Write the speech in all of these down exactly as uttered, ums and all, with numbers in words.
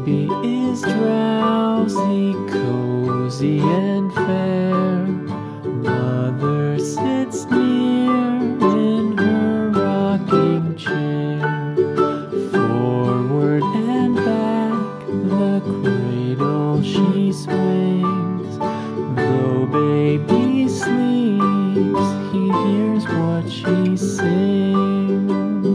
Baby is drowsy, cozy and fair. Mother sits near in her rocking chair. Forward and back the cradle she swings. Though baby sleeps, he hears what she sings.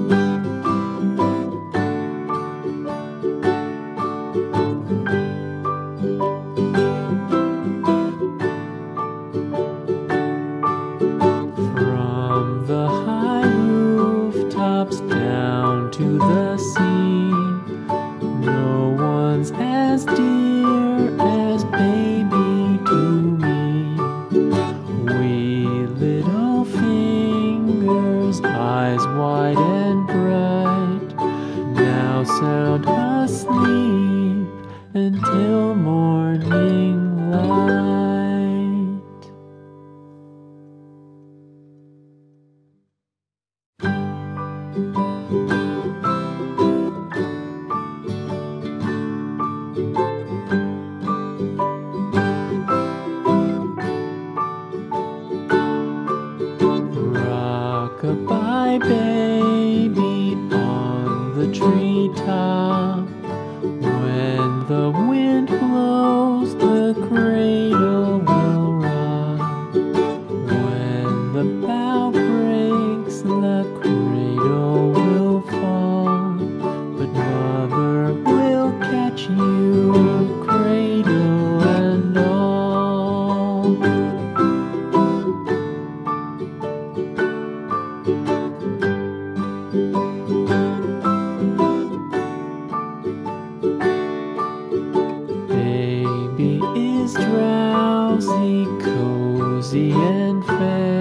From the high rooftops down to the sea, no one's as dear as baby to me. Wee little fingers, eyes wide and bright, now sound asleep until morning light. Rock-a-bye baby on the treetop. When the wind blows, the cradle will rock. When the bough breaks, the cradle will fall. But mother will catch you, cradle and all. Baby is drowsy, cozy and fair.